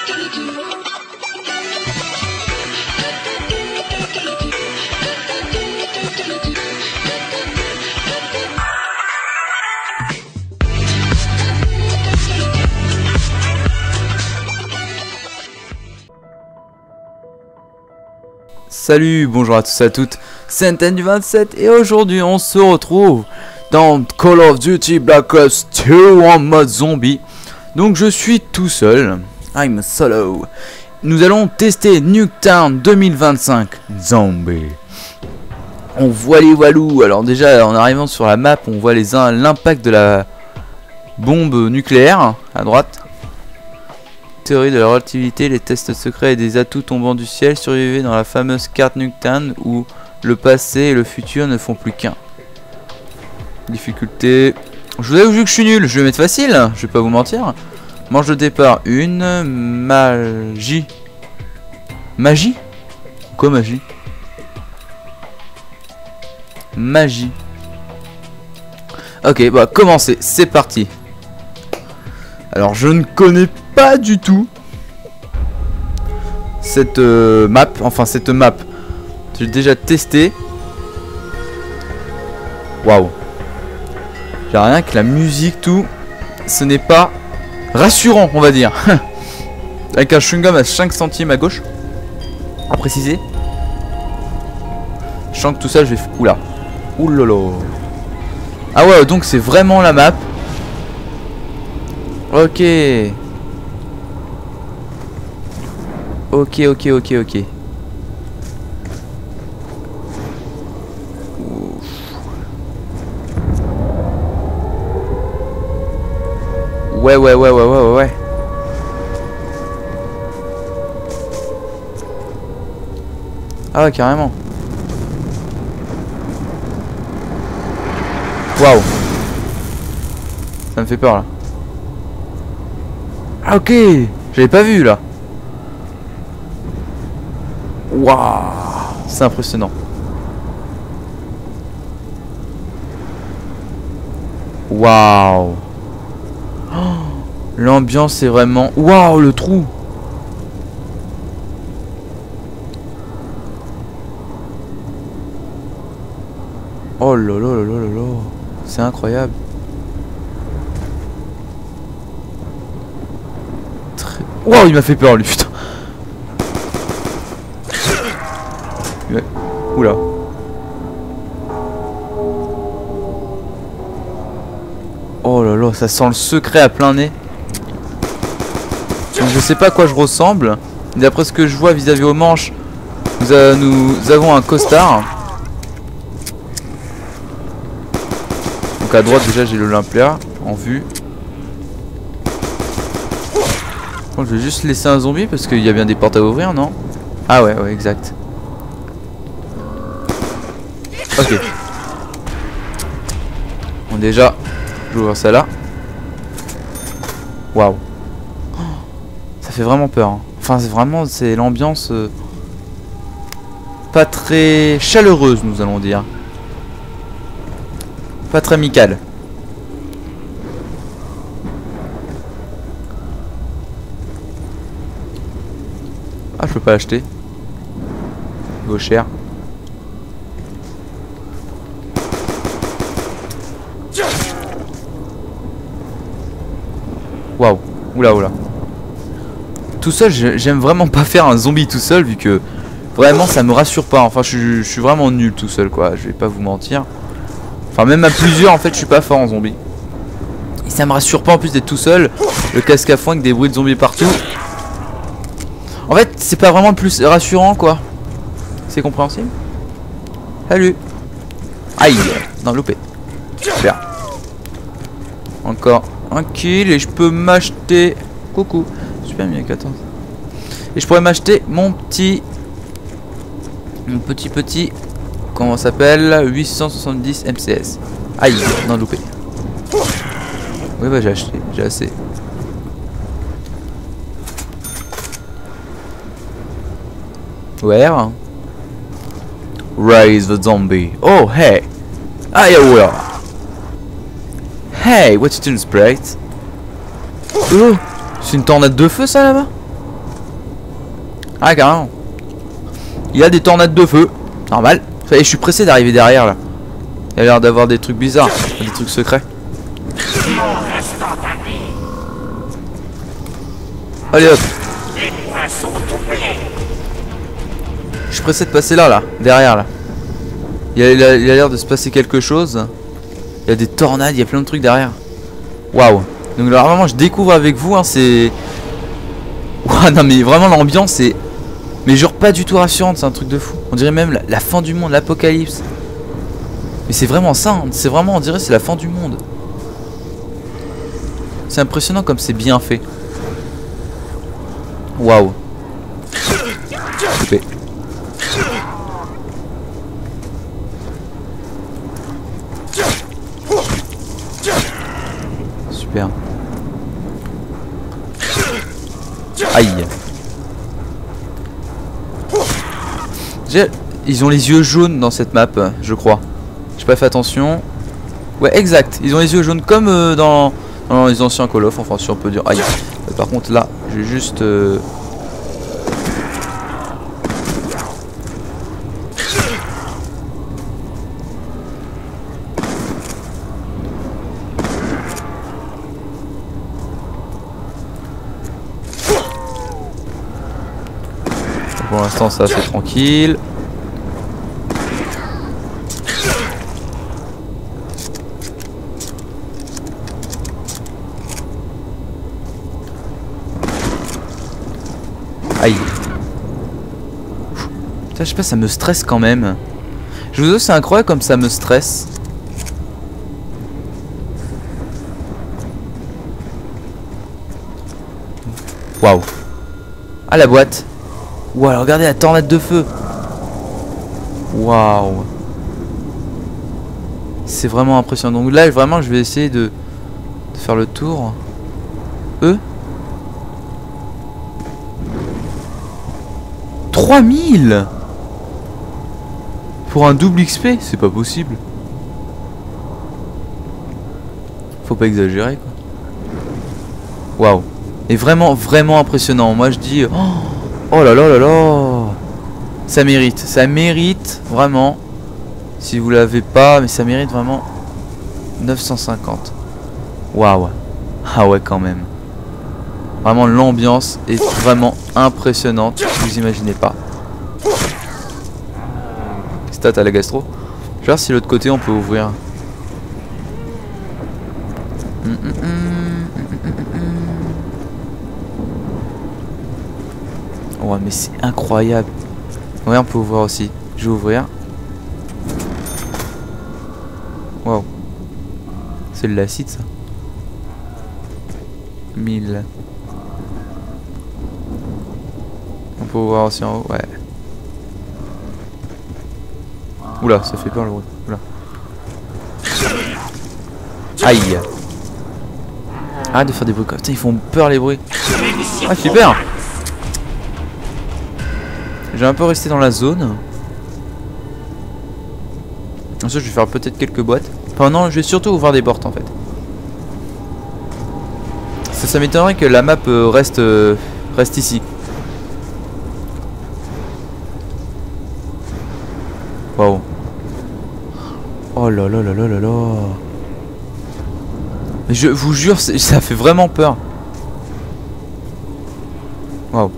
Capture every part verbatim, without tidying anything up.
Salut, bonjour à tous et à toutes, c'est N T N du vingt-sept et aujourd'hui on se retrouve dans Call of Duty Black Ops deux en mode zombie. Donc je suis tout seul, I'm solo. Nous allons tester Nuketown deux mille vingt-cinq Zombie. On voit les walous, alors déjà en arrivant sur la map on voit l'impact de la bombe nucléaire à droite. Théorie de la relativité, les tests secrets et des atouts tombant du ciel, survivez dans la fameuse carte Nuketown où le passé et le futur ne font plus qu'un. Difficulté. Je vous avoue que je suis nul, je vais mettre facile, je vais pas vous mentir. Manche de départ, une magie. Magie? Quoi magie? Magie. Ok, bah commencez, c'est parti. Alors je ne connais pas du tout cette euh, map, enfin cette map. J'ai déjà testé. Waouh. J'ai rien que la musique, tout. Ce n'est pas rassurant, on va dire. Avec un chewing-gum à cinq centimes à gauche. À préciser. Je sens que tout ça, je vais... Oula. Oulolo. Ah ouais, donc c'est vraiment la map. Ok. Ok, ok, ok, ok. Ouais, ouais, ouais, ouais, ouais, ouais, ouais. Ah ouais, carrément. Waouh. Ça me fait peur là. Ah ok, j'avais pas vu là. Waouh, c'est impressionnant. Waouh. Oh, l'ambiance est vraiment... Waouh, le trou. Oh là là là là là. C'est incroyable. Wow, il m'a fait peur lui, putain. Ouais. Oula. Oh là là, ça sent le secret à plein nez. Donc, je sais pas à quoi je ressemble. D'après ce que je vois vis-à-vis aux manches, nous, a, nous avons un costard. Donc à droite déjà j'ai l'Olympia en vue. Bon, je vais juste laisser un zombie parce qu'il y a bien des portes à ouvrir, non? Ah ouais, ouais, exact. Ok. Bon déjà, je vais ouvrir ça là. Waouh. Ça fait vraiment peur. Hein. Enfin, c'est vraiment, c'est l'ambiance euh, pas très chaleureuse, nous allons dire. Pas très amicale. Ah, je peux pas l'acheter. Il vaut cher. Waouh. Oula, oula. Tout seul, j'aime vraiment pas faire un zombie tout seul, vu que vraiment ça me rassure pas. Enfin, je, je suis vraiment nul tout seul, quoi. Je vais pas vous mentir. Enfin, même à plusieurs, en fait, je suis pas fort en zombie. Et ça me rassure pas en plus d'être tout seul. Le casque à foin avec des bruits de zombies partout. En fait, c'est pas vraiment le plus rassurant, quoi. C'est compréhensible. Salut. Aïe. Non, loupé. Super. Encore un kill et je peux m'acheter... Coucou. Super, il y a quatorze. Et je pourrais m'acheter mon petit... Mon petit petit... Comment ça s'appelle? huit cent soixante-dix M C S. Aïe. Non, loupé. Oui, bah j'ai acheté. J'ai assez. Where? Raise the zombie. Oh, hey. Ah, yeah, well. Hey, what you doing, Sprite? Oh, c'est une tornade de feu, ça, là-bas? Ah carrément. Il y a des tornades de feu. Normal. Et je suis pressé d'arriver derrière là. Il y a l'air d'avoir des trucs bizarres. Des trucs secrets. Allez hop. Je suis pressé de passer là là. Derrière là. Il y a l'air de se passer quelque chose. Il y a des tornades. Il y a plein de trucs derrière. Waouh. Donc là vraiment je découvre avec vous hein, c'est... Ouah, non mais vraiment l'ambiance c'est... Mais genre pas du tout rassurante, c'est un truc de fou. On dirait même la, la fin du monde, l'apocalypse. Mais c'est vraiment ça, hein. C'est vraiment, on dirait c'est la fin du monde. C'est impressionnant comme c'est bien fait. Waouh. Coupé. Super. Aïe. Ils ont les yeux jaunes dans cette map, je crois. J'ai pas fait attention. Ouais, exact. Ils ont les yeux jaunes comme euh, dans, dans les anciens Call of. Enfin, si on peut dire. Aïe. Euh, par contre, là, j'ai juste. Euh... Pour l'instant, ça c'est tranquille. Aïe. Putain, je sais pas, ça me stresse quand même. Je vous dis, c'est incroyable comme ça me stresse. Waouh. Ah, la boîte. Waouh, regardez la tornade de feu. Waouh. C'est vraiment impressionnant. Donc là, vraiment, je vais essayer de, de faire le tour. Eux trois mille pour un double X P, c'est pas possible. Faut pas exagérer quoi. Waouh. Et vraiment, vraiment impressionnant. Moi je dis... Oh, oh là là là là. Ça mérite, ça mérite vraiment. Si vous l'avez pas, mais ça mérite vraiment neuf cent cinquante. Waouh. Ah ouais quand même. Vraiment l'ambiance est vraiment impressionnante. Vous imaginez pas. Stat à la gastro. Je vais voir si de l'autre côté on peut ouvrir. Mm, mm, mm, mm, mm, mm. Ouais mais c'est incroyable. Ouais on peut ouvrir aussi. Je vais ouvrir. Waouh. C'est de l'acide ça. mille. On peut voir aussi en haut, ouais. Oula, ça fait peur le bruit. Oula. Aïe. Arrête de faire des bruits comme ça, ils font peur les bruits. Ah super. J'ai un peu resté dans la zone. Ensuite je vais faire peut-être quelques boîtes. Enfin non, je vais surtout ouvrir des portes en fait. Ça, ça m'étonnerait que la map euh, reste, euh, reste ici. Waouh. Oh là là là là là là. Mais je vous jure, ça fait vraiment peur. Waouh.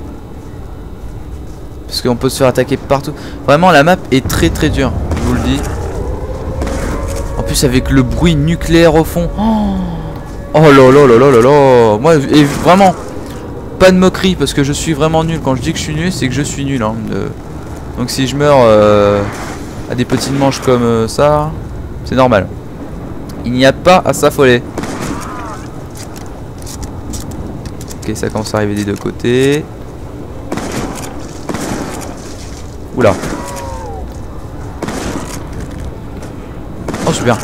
Parce qu'on peut se faire attaquer partout. Vraiment la map est très très dure, je vous le dis. En plus avec le bruit nucléaire au fond. Oh, oh là là là là là là. Moi, et vraiment, pas de moquerie parce que je suis vraiment nul. Quand je dis que je suis nul, c'est que je suis nul. Hein. De... Donc si je meurs euh, à des petites manches comme euh, ça, c'est normal. Il n'y a pas à s'affoler. Ok, ça commence à arriver des deux côtés. Oula. Oh super.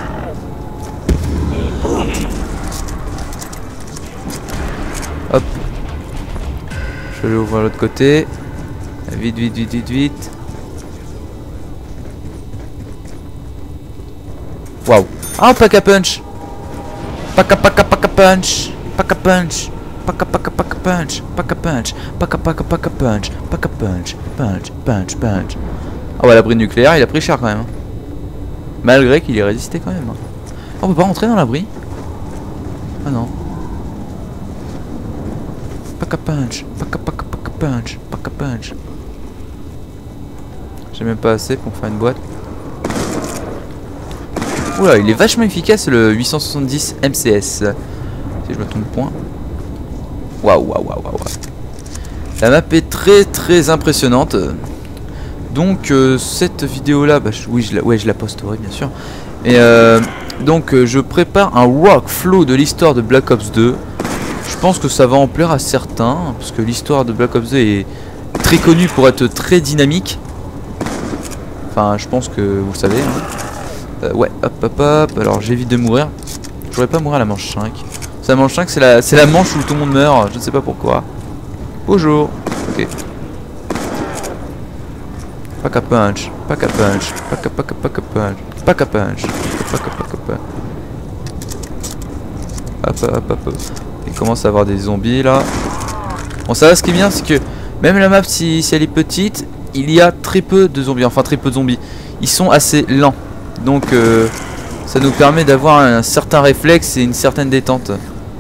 Hop. Je vais ouvrir l'autre côté. Vite, vite, vite, vite, vite. Waouh. Ah, pack a punch. Pack a pack a pack a punch. Pack a punch. Paca paca paca punch, paca punch, paca paca paca punch, paca punch, punch, punch, punch. Ah ouais, l'abri nucléaire, il a pris cher quand même. Malgré qu'il ait résisté quand même. Oh, on peut pas rentrer dans l'abri? Ah non. Paca punch, paca paca paca punch, paca punch. J'ai même pas assez pour faire une boîte. Oula, il est vachement efficace le huit cent soixante-dix M C S. Si je me trompe point. Waouh, waouh, waouh, waouh. La map est très très impressionnante. Donc euh, cette vidéo là, bah, je, oui, je la, ouais, je la posterai bien sûr. Et euh, donc euh, je prépare un workflow de l'histoire de Black Ops deux. Je pense que ça va en plaire à certains, parce que l'histoire de Black Ops deux est très connue pour être très dynamique. Enfin, je pense que vous le savez. Hein. Euh, ouais, hop, hop, hop. Alors j'évite de mourir. Je voudrais pas mourir à la manche cinq. C'est la manche cinq, c'est la, c'est la manche où tout le monde meurt. Je ne sais pas pourquoi. Bonjour. Ok. Paca punch, paca punch, paca paca paca punch, paca punch, paca paca punch. Hop, hop, hop, hop. Il commence à avoir des zombies là. Bon, ça va, ce qui est bien, c'est que même la map, si, si elle est petite, il y a très peu de zombies. Enfin, très peu de zombies. Ils sont assez lents. Donc, euh, ça nous permet d'avoir un certain réflexe et une certaine détente.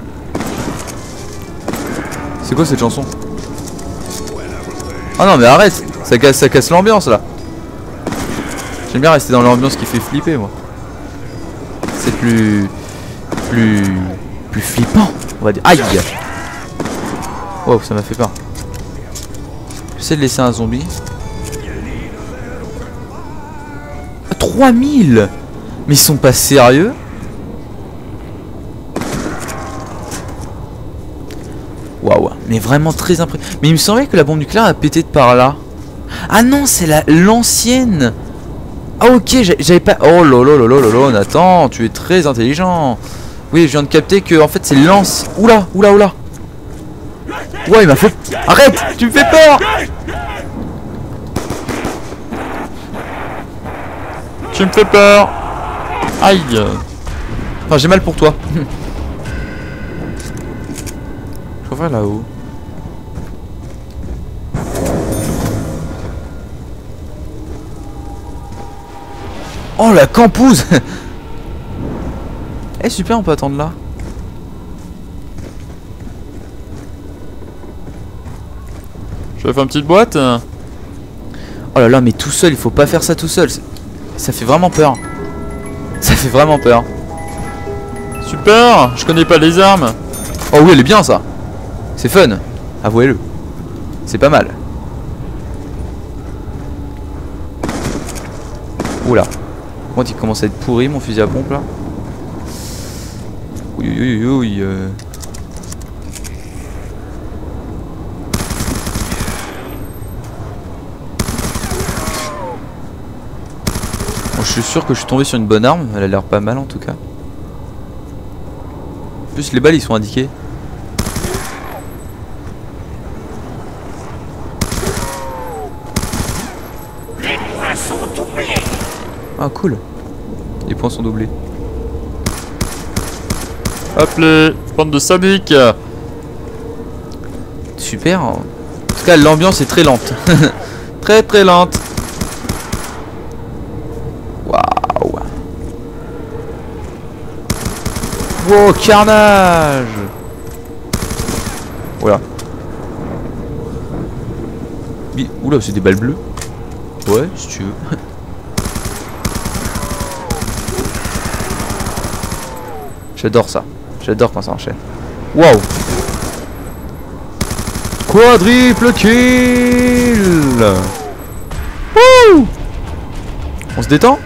C'est quoi cette chanson? Ah non, mais arrête! Ça casse, ça casse l'ambiance là. J'aime bien rester dans l'ambiance qui fait flipper, moi. C'est plus, plus, plus flippant, on va dire. Aïe! Oh, ça m'a fait peur. J'essaie de laisser un zombie. trois mille! Mais ils sont pas sérieux? Waouh, mais vraiment très impressionnant. Mais il me semblait que la bombe nucléaire a pété de par là. Ah non, c'est la l'ancienne. Ah ok, j'avais pas... Oh lolo lolo lolo, Nathan, tu es très intelligent. Oui, je viens de capter que en fait c'est lance. Oula, oula, oula. Ouais, il m'a fait... Arrête, tu me fais peur. Tu me fais peur. Aïe. Enfin, j'ai mal pour toi. Je vais là-haut. Oh la campouse. Eh super, on peut attendre là. Je vais faire une petite boîte. Oh là là, mais tout seul, il faut pas faire ça tout seul. Ça fait vraiment peur. Ça fait vraiment peur. Super, je connais pas les armes. Oh oui, elle est bien ça. C'est fun, avouez-le. C'est pas mal. Oula. Moi, il commence à être pourri mon fusil à pompe là. Oui, oui, oui, oui. Euh... Bon, je suis sûr que je suis tombé sur une bonne arme. Elle a l'air pas mal en tout cas. En plus, les balles ils sont indiquées. Ah cool. Les points sont doublés. Hop les bande de sadiques. Super. En tout cas l'ambiance est très lente. Très très lente. Waouh. Wow, carnage. Voilà. Oula, c'est des balles bleues. Ouais, si tu veux. J'adore ça. J'adore quand ça enchaîne. Waouh. Quadruple kill. Wouh. On se détend.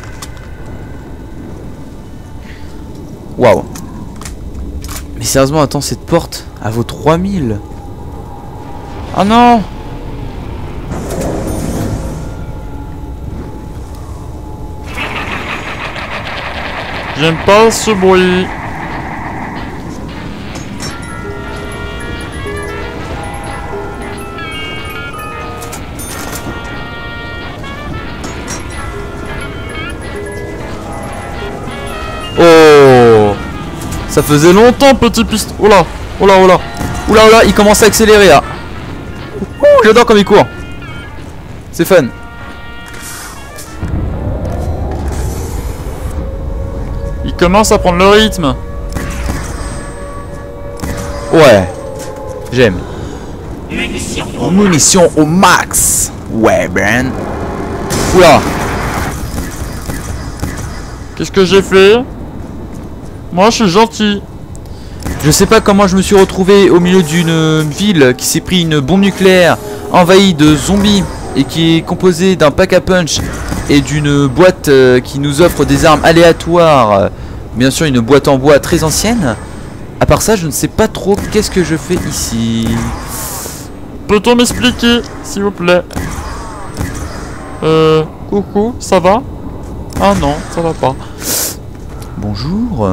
Waouh. Mais sérieusement, attends, cette porte, elle vaut trois mille. Ah non. J'aime pas ce bruit. Oh, ça faisait longtemps, petit piston. Oh là, oh là, oh là. Oula oula, il commence à accélérer là. Ouh, j'adore comme il court. C'est fun. Il commence à prendre le rythme. Ouais. J'aime. Munitions au max. Ouais, Ben. Oula. Qu'est-ce que j'ai fait? Moi, je suis gentil. Je sais pas comment je me suis retrouvé au milieu d'une ville qui s'est pris une bombe nucléaire envahie de zombies et qui est composée d'un pack à punch et d'une boîte euh, qui nous offre des armes aléatoires. Bien sûr, une boîte en bois très ancienne. À part ça, je ne sais pas trop qu'est-ce que je fais ici. Peut-on m'expliquer, s'il vous plaît? Euh... Coucou, ça va? Ah non, ça va pas. Bonjour.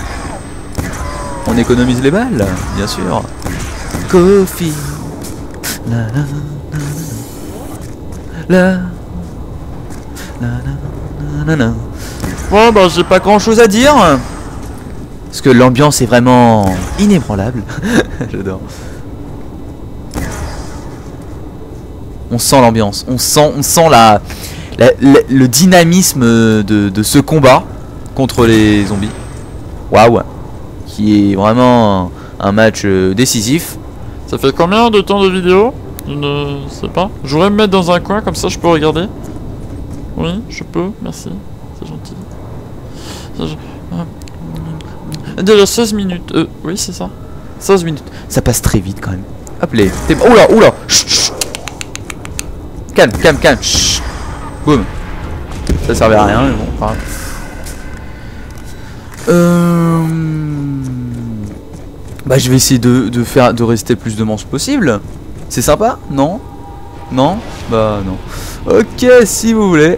On économise les balles, bien sûr. Coffee. La la la la la la la la. Bon bah j'ai pas grand chose à dire. Parce que l'ambiance est vraiment inébranlable. J'adore. On sent l'ambiance, on sent, on sent la, la, la le dynamisme de, de ce combat contre les zombies. Waouh. Qui est vraiment un, un match euh, décisif. Ça fait combien de temps de vidéo? Je ne sais pas. Je voudrais me mettre dans un coin comme ça je peux regarder. Oui, je peux, merci. C'est gentil. Ça, je... Déjà seize minutes. Euh, oui, c'est ça. seize minutes. Ça passe très vite quand même. Hop les. Oula, oula. Chut, chut. Calme, calme, calme. Chut. Boum. Ça servait à rien, mais bon, pas grave. Euh... Bah je vais essayer de, de faire de rester le plus de manches possible. C'est sympa? Non? Non? Bah non. Ok, si vous voulez.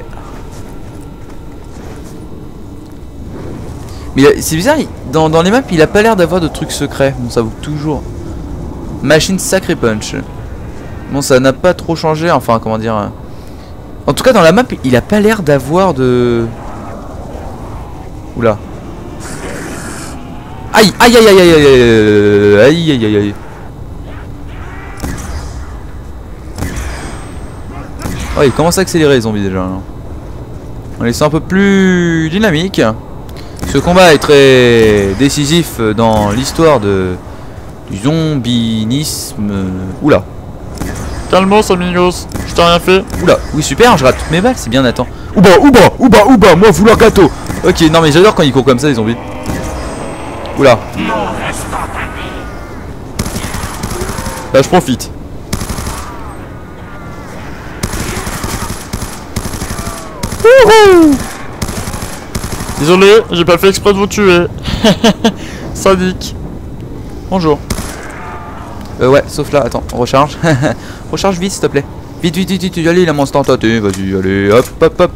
Mais c'est bizarre, il, dans, dans les maps il a pas l'air d'avoir de trucs secrets. Bon, ça vaut toujours. Machine sacré punch. Bon, ça n'a pas trop changé, enfin comment dire. En tout cas dans la map il a pas l'air d'avoir de... Oula. Aïe, aïe, aïe, aïe, aïe, aïe, aïe, aïe, aïe, aïe. Oh, il commence à accélérer les zombies déjà. On les sent un peu plus dynamiques. Ce combat est très décisif dans l'histoire de du zombinisme. Oula. Calmos, amigos. Je t'ai rien fait. Oula, oui super, je rate toutes mes balles, c'est bien Nathan. Ouba, ouba, ouba, ouba, moi vouloir gâteau. Ok, non mais j'adore quand ils courent comme ça les zombies. Oula. Là je profite. Wouhou. Désolé, j'ai pas fait exprès de vous tuer. Sadique. Bonjour. Euh ouais, sauf là, attends, on recharge. Recharge vite s'il te plaît. Vite, vite, vite, vite, allez, il a mon instantané, vas-y, allez, hop, hop, hop.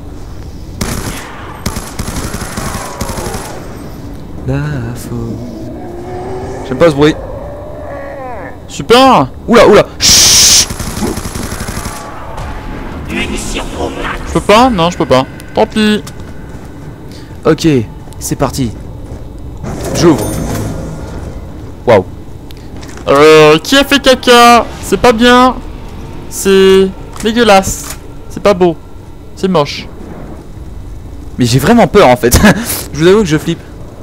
La faute. J'aime pas ce bruit. Super. Oula, oula. Chut. Je peux pas? Non, je peux pas. Tant pis. Ok, c'est parti. J'ouvre. Waouh. Euh, qui a fait caca? C'est pas bien. C'est dégueulasse. C'est pas beau. C'est moche. Mais j'ai vraiment peur en fait. Je vous avoue que je flippe.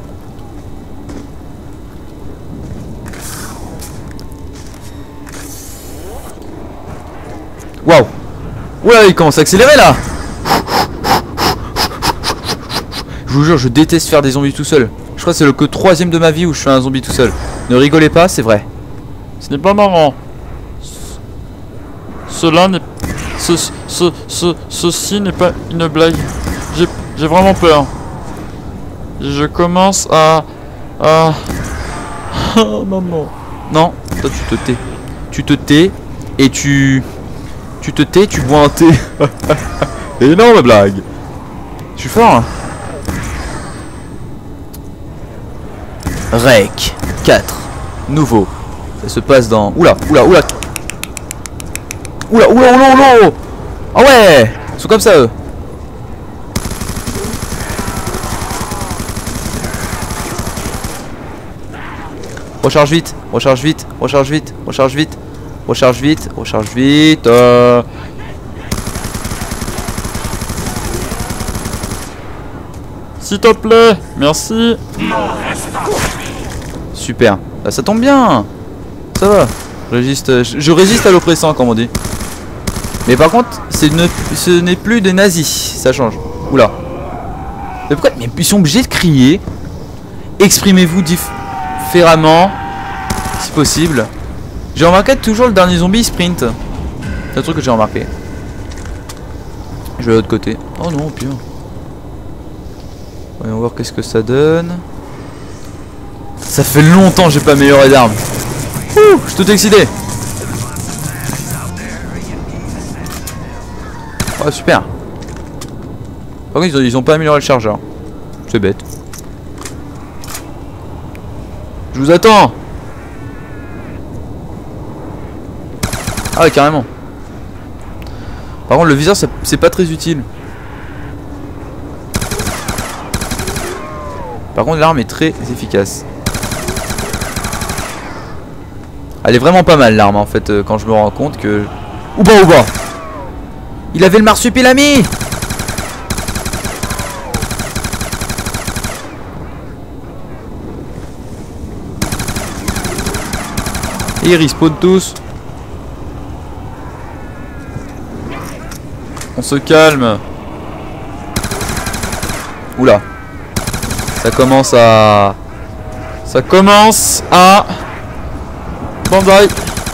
Waouh. Ouais, il commence à accélérer là. Je vous jure, je déteste faire des zombies tout seul. Je crois que c'est le que troisième de ma vie où je fais un zombie tout seul. Ne rigolez pas, c'est vrai. Ce n'est pas marrant. Cela n'est... Ce, ce, ce, ceci n'est pas une blague. J'ai j'ai vraiment peur. Je commence à... à... Oh maman. Non, toi tu te tais. Tu te tais et tu... Tu te tais, tu bois un thé. Énorme blague. Je suis fort hein. Rec quatre. Nouveau. Ça se passe dans... Oula, oula, oula. Oula, oula, oula, oula. Ah ouais. Ils sont comme ça eux. Recharge vite, recharge vite, recharge vite, recharge vite, recharge vite, recharge vite. Euh... S'il te plaît, merci. Super, ah, ça tombe bien. Ça va, je résiste, je, je résiste à l'oppressant comme on dit. Mais par contre, ne, ce n'est plus des nazis, ça change. Oula. Mais pourquoi? Mais ils sont obligés de crier. Exprimez-vous différemment, si possible. J'ai remarqué que toujours le dernier zombie il sprint. C'est un truc que j'ai remarqué. Je vais de l'autre côté. Oh non, pire. Voyons voir qu'est-ce que ça donne. Ça fait longtemps que j'ai pas amélioré d'armes. Ouh, je suis tout excité. Oh super. Par contre ils ont, ils ont pas amélioré le chargeur. C'est bête. Je vous attends. Ah ouais carrément. Par contre le viseur c'est pas très utile. Par contre l'arme est très efficace. Elle est vraiment pas mal l'arme en fait euh, quand je me rends compte que... Ouba ouba. Il avait le marsupilami. Et ils respawnent tous. On se calme. Oula. Ça commence à... Ça commence à... Bandai.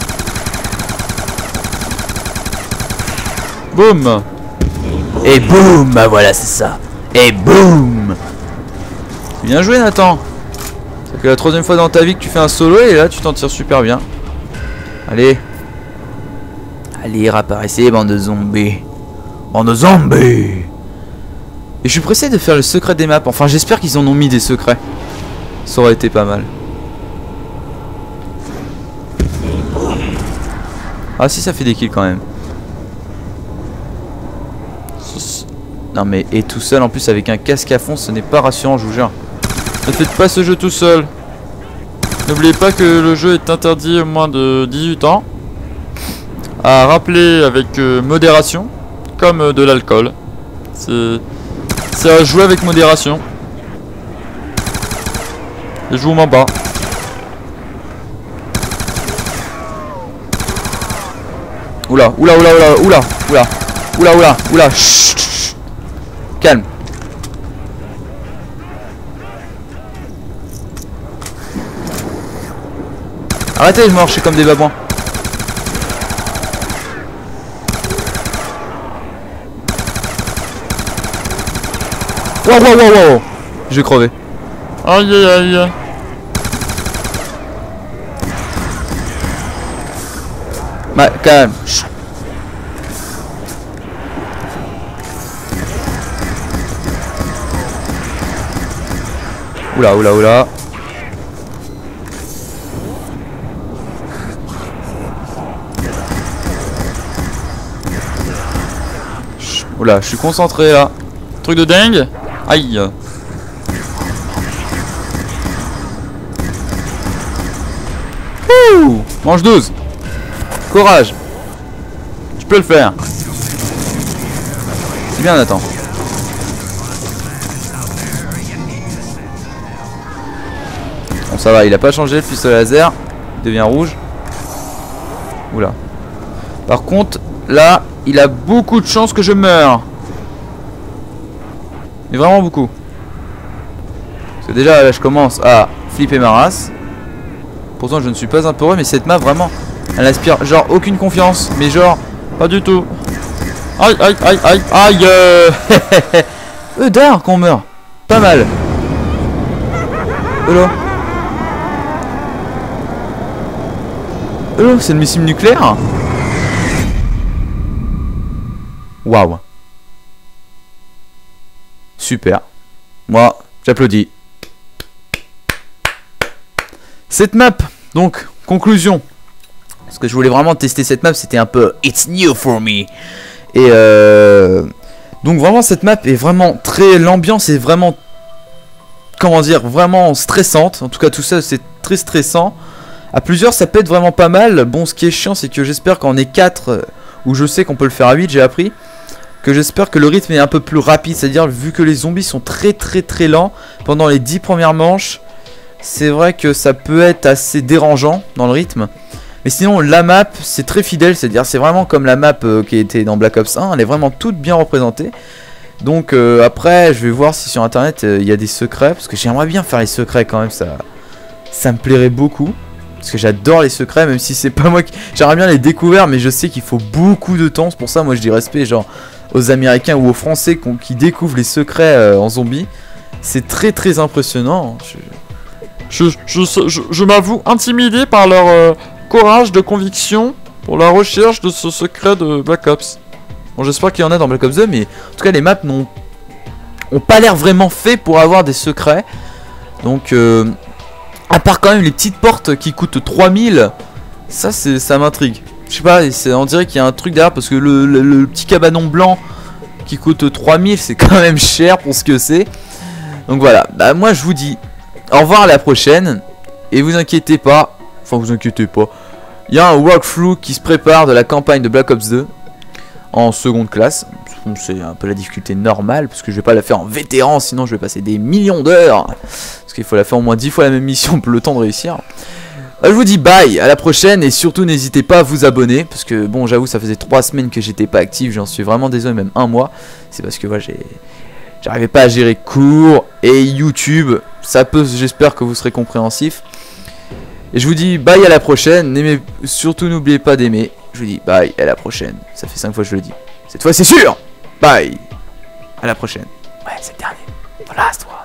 Boum. Et boum. Bah voilà c'est ça. Et boum. Bien joué Nathan. C'est que la troisième fois dans ta vie que tu fais un solo et là tu t'en tires super bien. Allez. Allez réapparaissez bande de zombies. Bande de zombies. Et je suis pressé de faire le secret des maps. Enfin j'espère qu'ils en ont mis des secrets. Ça aurait été pas mal. Ah si ça fait des kills quand même. Non mais et tout seul en plus avec un casque à fond ce n'est pas rassurant je vous jure. Ne faites pas ce jeu tout seul. N'oubliez pas que le jeu est interdit au moins de dix-huit ans. À rappeler avec euh, modération. Comme euh, de l'alcool. C'est à jouer avec modération. Et je vous m'en bats. Oula, oula, oula, oula, oula, oula, oula, oula, oula, chut, chut. Calme. Arrêtez de marcher comme des babouins. Wow, wow, wow, wow. Je vais crever. Aïe, aïe, aïe. Bah, calme. Chut. Oula, oula, oula. Chut. Oula, je suis concentré là. Truc de dingue. Aïe. Ouh. Mange douze. Courage. Tu peux le faire. C'est bien Nathan. Bon ça va, il a pas changé le pistolet laser. Il devient rouge. Oula. Par contre, là, il a beaucoup de chances que je meure. Mais vraiment beaucoup. Parce que déjà là je commence à flipper ma race. Pourtant je ne suis pas un peureux, mais cette map vraiment elle inspire genre aucune confiance. Mais genre pas du tout. Aïe aïe aïe aïe aïe euh... euh d'art qu'on meurt. Pas mal. Hello. Hello, c'est le missile nucléaire. Waouh. Super. Moi, j'applaudis. Cette map, donc, conclusion. Parce que je voulais vraiment tester cette map, c'était un peu it's new for me. Et euh, donc vraiment cette map est vraiment très, l'ambiance est vraiment comment dire, vraiment stressante. En tout cas tout ça c'est très stressant. À plusieurs ça peut être vraiment pas mal. Bon, ce qui est chiant c'est que j'espère qu'on est quatre, où je sais qu'on peut le faire à huit, j'ai appris. Que j'espère que le rythme est un peu plus rapide, c'est-à-dire vu que les zombies sont très très très lents pendant les dix premières manches, c'est vrai que ça peut être assez dérangeant dans le rythme. Mais sinon la map c'est très fidèle, c'est-à-dire c'est vraiment comme la map euh, qui était dans Black Ops un, elle est vraiment toute bien représentée. Donc euh, après je vais voir si sur internet il euh, y a des secrets, parce que j'aimerais bien faire les secrets quand même, ça, ça me plairait beaucoup. Parce que j'adore les secrets, même si c'est pas moi qui... J'aimerais bien les découvrir, mais je sais qu'il faut beaucoup de temps. C'est pour ça moi je dis respect genre aux Américains ou aux Français qui découvrent les secrets euh, en zombie. C'est très très impressionnant. Je, je, je, je, je m'avoue intimidé par leur euh, courage de conviction pour la recherche de ce secret de Black Ops. Bon, j'espère qu'il y en a dans Black Ops deux, mais en tout cas les maps n'ont ont pas l'air vraiment faits pour avoir des secrets. Donc euh, à part quand même les petites portes qui coûtent trois mille, ça c'est ça m'intrigue. Je sais pas, on dirait qu'il y a un truc derrière, parce que le, le, le petit cabanon blanc qui coûte trois mille, c'est quand même cher pour ce que c'est. Donc voilà, bah moi je vous dis au revoir à la prochaine. Et vous inquiétez pas, enfin vous inquiétez pas, il y a un walkthrough qui se prépare de la campagne de Black Ops deux en seconde classe. C'est un peu la difficulté normale, parce que je vais pas la faire en vétéran, sinon je vais passer des millions d'heures. Parce qu'il faut la faire au moins dix fois la même mission pour le temps de réussir. Je vous dis bye, à la prochaine, et surtout n'hésitez pas à vous abonner, parce que bon j'avoue ça faisait trois semaines que j'étais pas actif, j'en suis vraiment désolé, même un mois. C'est parce que voilà, j'ai j'arrivais pas à gérer cours et YouTube, ça peut, j'espère que vous serez compréhensif. Et je vous dis bye, à la prochaine, n'aimez, surtout n'oubliez pas d'aimer. Je vous dis bye, à la prochaine, ça fait cinq fois que je le dis, cette fois c'est sûr. Bye, à la prochaine. Ouais c'est le dernier, voilà c'est toi.